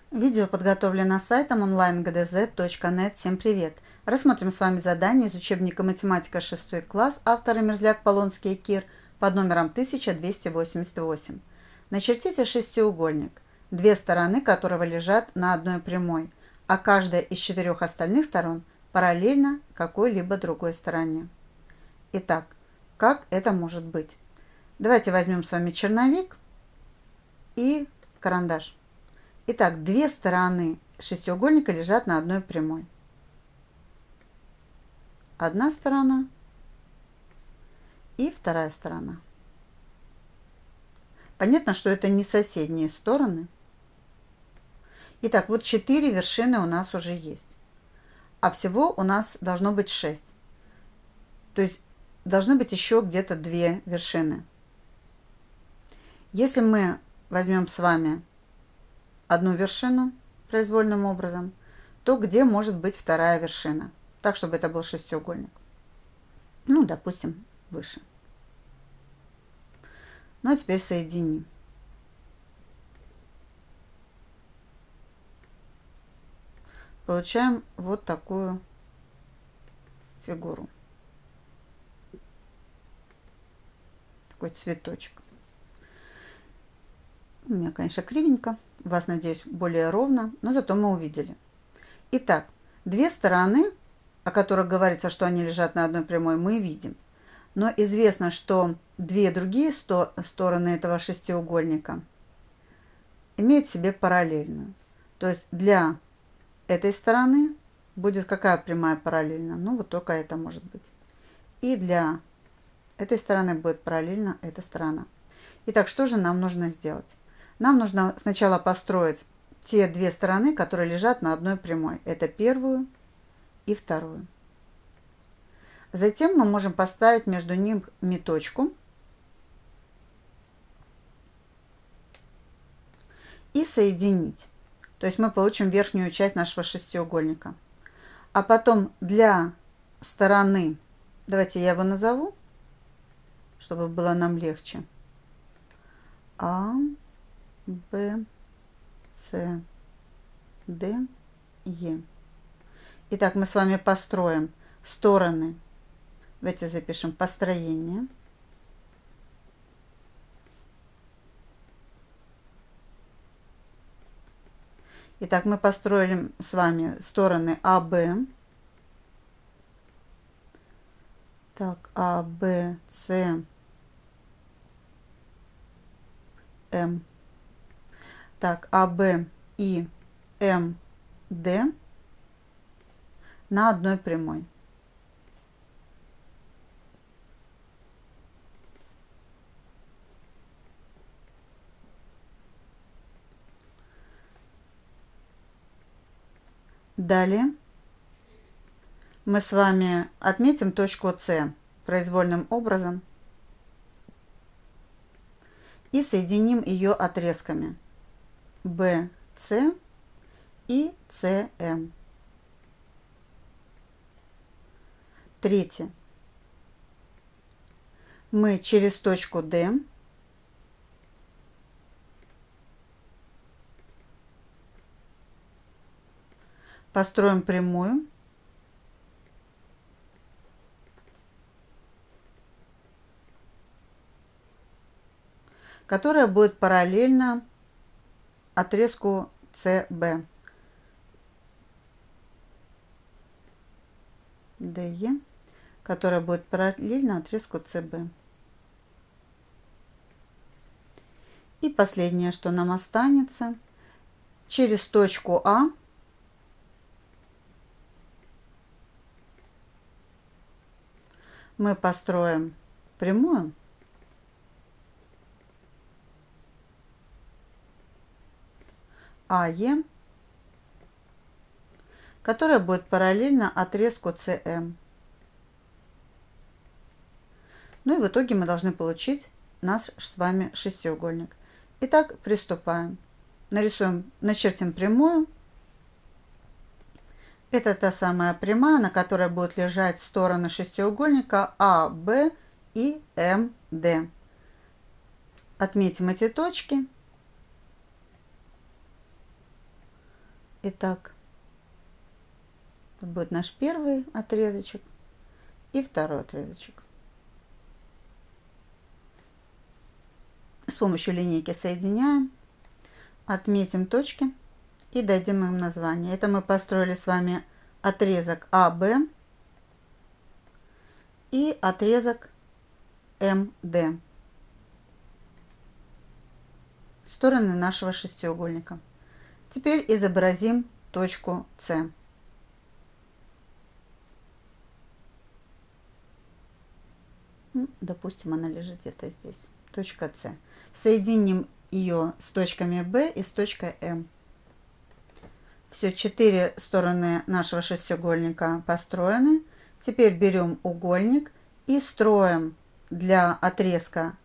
Видео подготовлено сайтом onlinegdz.net. Всем привет! Рассмотрим с вами задание из учебника «Математика 6 класс», авторы Мерзляк, Полонский и Кир, под номером 1288. Начертите шестиугольник, две стороны которого лежат на одной прямой, а каждая из четырех остальных сторон параллельно какой-либо другой стороне. Итак, как это может быть? Давайте возьмем с вами черновик и карандаш. Итак, две стороны шестиугольника лежат на одной прямой. Одна сторона и вторая сторона. Понятно, что это не соседние стороны. Итак, вот 4 вершины у нас уже есть. А всего у нас должно быть 6. То есть должны быть еще где-то 2 вершины. Если мы возьмем с вами одну вершину произвольным образом, то где может быть вторая вершина? Так, чтобы это был шестиугольник. Ну, допустим, выше. Ну, а теперь соединим. Получаем вот такую фигуру. Такой цветочек. У меня, конечно, кривенько. У вас, надеюсь, более ровно, но зато мы увидели. Итак, две стороны, о которых говорится, что они лежат на одной прямой, мы видим. Но известно, что две другие стороны этого шестиугольника имеют в себе параллельную. То есть для этой стороны будет какая прямая параллельна? Ну, вот только это может быть. И для этой стороны будет параллельно эта сторона. Итак, что же нам нужно сделать? Нам нужно сначала построить те две стороны, которые лежат на одной прямой. Это первую и вторую. Затем мы можем поставить между ними точку и соединить. То есть мы получим верхнюю часть нашего шестиугольника. А потом для стороны, давайте я его назову, чтобы было нам легче. А, Б, С, Д, Е. Итак, мы с вами построим стороны. Давайте запишем построение. Итак, мы построили с вами стороны АБ. Так, А, Б, С, М. Так, АБ и МД на одной прямой. Далее мы с вами отметим точку С произвольным образом и соединим ее отрезками BC и CM. Третье. Мы через точку D построим прямую которая будет параллельна отрезку CB. DE, которая будет параллельна отрезку CB. И последнее, что нам останется, через точку А мы построим прямую, АЕ, которая будет параллельна отрезку CM. Ну и в итоге мы должны получить наш с вами шестиугольник. Итак, приступаем. Начертим прямую. Это та самая прямая, на которой будут лежать стороны шестиугольника А, Б и М, Д. Отметим эти точки. Итак, тут будет наш первый отрезочек и второй отрезочек. С помощью линейки соединяем, отметим точки и дадим им название. Это мы построили с вами отрезок АБ и отрезок МД. Стороны нашего шестиугольника. Теперь изобразим точку С. Допустим, она лежит где-то здесь. Точка С. Соединим ее с точками Б и с точкой М. Все, 4 стороны нашего шестиугольника построены. Теперь берем угольник и строим для отрезка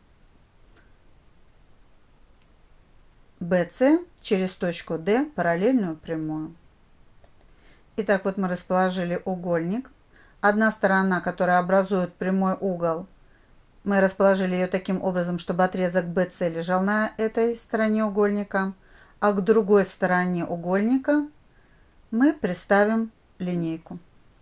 BC через точку D параллельную прямую. Итак, вот мы расположили угольник. Одна сторона, которая образует прямой угол, мы расположили ее таким образом, чтобы отрезок BC лежал на этой стороне угольника, а к другой стороне угольника мы приставим линейку.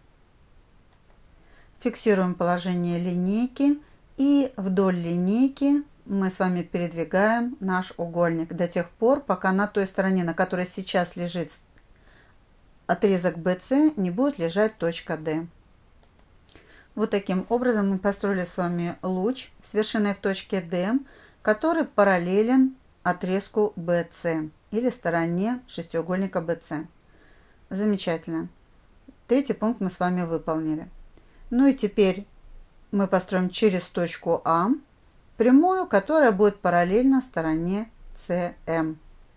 Фиксируем положение линейки и вдоль линейки мы с вами передвигаем наш угольник до тех пор, пока на той стороне, на которой сейчас лежит отрезок BC, не будет лежать точка D. Вот таким образом мы построили с вами луч с вершиной в точке D, который параллелен отрезку BC или стороне шестиугольника BC. Замечательно. Третий пункт мы с вами выполнили. Ну и теперь мы построим через точку А прямую, которая будет параллельна стороне CM.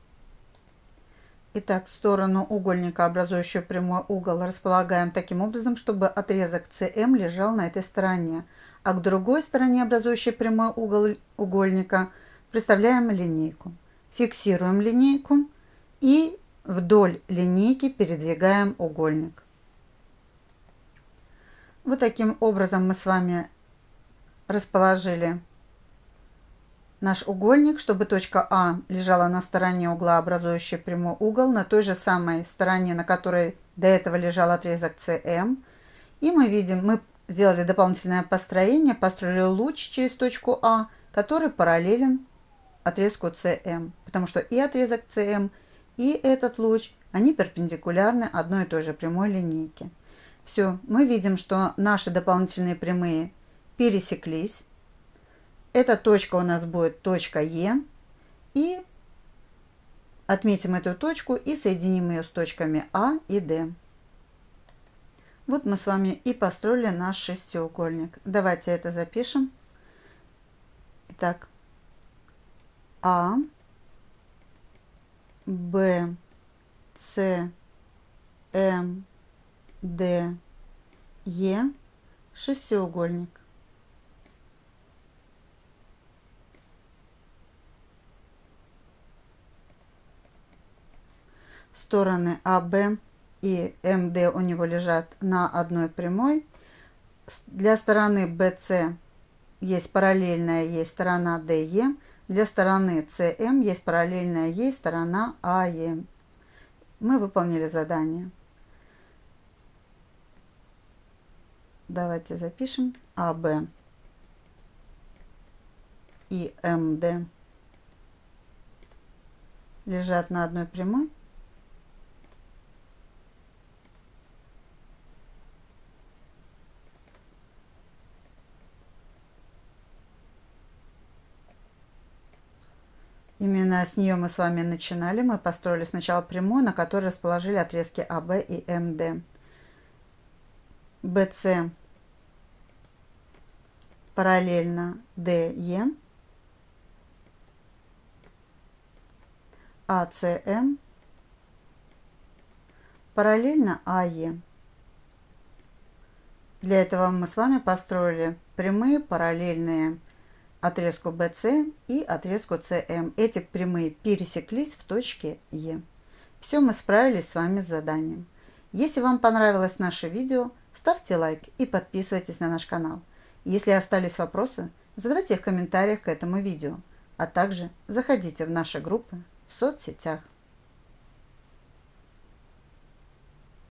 Итак, сторону угольника, образующую прямой угол, располагаем таким образом, чтобы отрезок CM лежал на этой стороне, а к другой стороне, образующей прямой угол угольника, приставляем линейку. Фиксируем линейку и вдоль линейки передвигаем угольник. Вот таким образом мы с вами расположили наш угольник, чтобы точка А лежала на стороне угла, образующей прямой угол, на той же самой стороне, на которой до этого лежал отрезок CM. И мы видим, мы сделали дополнительное построение, построили луч через точку А, который параллелен отрезку CM, потому что и отрезок CM, и этот луч, они перпендикулярны одной и той же прямой линейке. Все, мы видим, что наши дополнительные прямые пересеклись. Эта точка у нас будет точка Е. И отметим эту точку и соединим ее с точками А и Д. Вот мы с вами и построили наш шестиугольник. Давайте это запишем. Итак, А, Б, С, М, Д, Е, шестиугольник. Стороны АБ и МД у него лежат на одной прямой. Для стороны BC есть параллельная ей сторона DE. Для стороны CM есть параллельная ей сторона AE. Мы выполнили задание. Давайте запишем. АБ и МД лежат на одной прямой. Именно с нее мы с вами начинали. Мы построили сначала прямую, на которой расположили отрезки АБ и МД. BC параллельно DE, ACM параллельно AE. Для этого мы с вами построили прямые параллельные отрезку BC и отрезку CM. Эти прямые пересеклись в точке Е. Все, мы справились с вами с заданием. Если вам понравилось наше видео, ставьте лайк и подписывайтесь на наш канал. Если остались вопросы, задавайте их в комментариях к этому видео, а также заходите в наши группы в соцсетях.